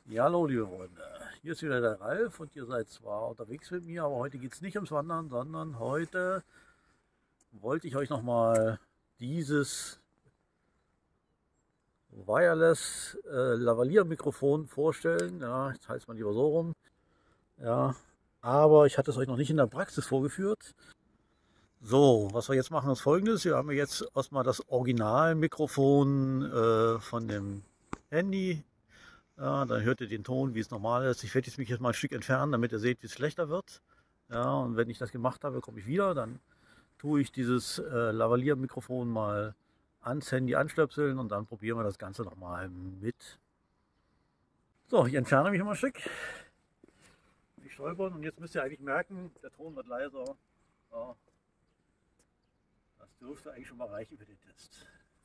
Ja, hallo liebe Freunde, hier ist wieder der Ralf und ihr seid zwar unterwegs mit mir, aber heute geht es nicht ums Wandern, sondern heute wollte ich euch nochmal dieses Wireless Lavalier-Mikrofon vorstellen. Ja, jetzt heißt man lieber so rum. Ja, aber ich hatte es euch noch nicht in der Praxis vorgeführt. So, was wir jetzt machen ist folgendes. Wir haben jetzt erstmal das Original-Mikrofon von dem Handy. Ja, dann hört ihr den Ton, wie es normal ist. Ich werde mich jetzt mal ein Stück entfernen, damit ihr seht, wie es schlechter wird. Ja, und wenn ich das gemacht habe, komme ich wieder. Dann tue ich dieses Lavalier-Mikrofon mal ans Handy anstöpseln und dann probieren wir das Ganze nochmal mit. So, ich entferne mich mal ein Stück. Ich stolpern und jetzt müsst ihr eigentlich merken, der Ton wird leiser. Ja, das dürfte eigentlich schon mal reichen für den Test.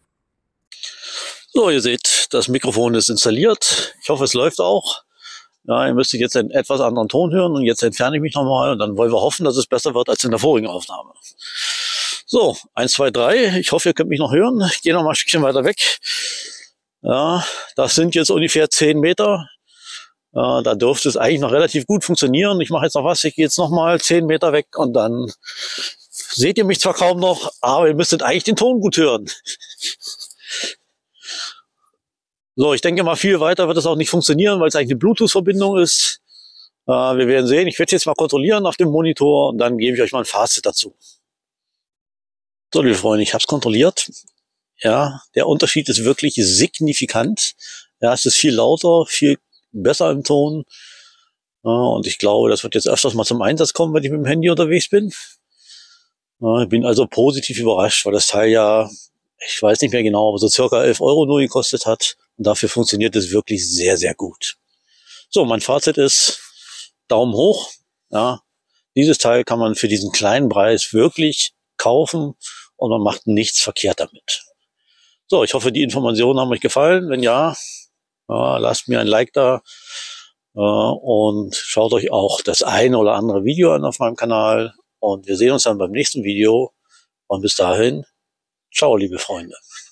So, ihr seht, das Mikrofon ist installiert. Ich hoffe, es läuft auch. Ja, ihr müsstet jetzt einen etwas anderen Ton hören und jetzt entferne ich mich nochmal und dann wollen wir hoffen, dass es besser wird als in der vorigen Aufnahme. So, 1, 2, 3. Ich hoffe, ihr könnt mich noch hören. Ich gehe noch mal ein Stückchen weiter weg. Ja, das sind jetzt ungefähr 10 Meter. Ja, da dürfte es eigentlich noch relativ gut funktionieren. Ich mache jetzt noch was. Ich gehe jetzt noch mal 10 Meter weg und dann seht ihr mich zwar kaum noch, aber ihr müsstet eigentlich den Ton gut hören. So, ich denke mal, viel weiter wird es auch nicht funktionieren, weil es eigentlich eine Bluetooth-Verbindung ist. Wir werden sehen. Ich werde es jetzt mal kontrollieren auf dem Monitor und dann gebe ich euch mal ein Fazit dazu. So, liebe Freunde, ich habe es kontrolliert. Ja, der Unterschied ist wirklich signifikant. Ja, es ist viel lauter, viel besser im Ton. Ja, und ich glaube, das wird jetzt öfters mal zum Einsatz kommen, wenn ich mit dem Handy unterwegs bin. Ja, ich bin also positiv überrascht, weil das Teil ja, ich weiß nicht mehr genau, aber so circa 11 Euro nur gekostet hat. Und dafür funktioniert es wirklich sehr, sehr gut. So, mein Fazit ist Daumen hoch. Ja, dieses Teil kann man für diesen kleinen Preis wirklich kaufen und man macht nichts verkehrt damit. So, ich hoffe, die Informationen haben euch gefallen. Wenn ja, lasst mir ein Like da und schaut euch auch das eine oder andere Video an auf meinem Kanal. Und wir sehen uns dann beim nächsten Video. Und bis dahin, ciao, liebe Freunde.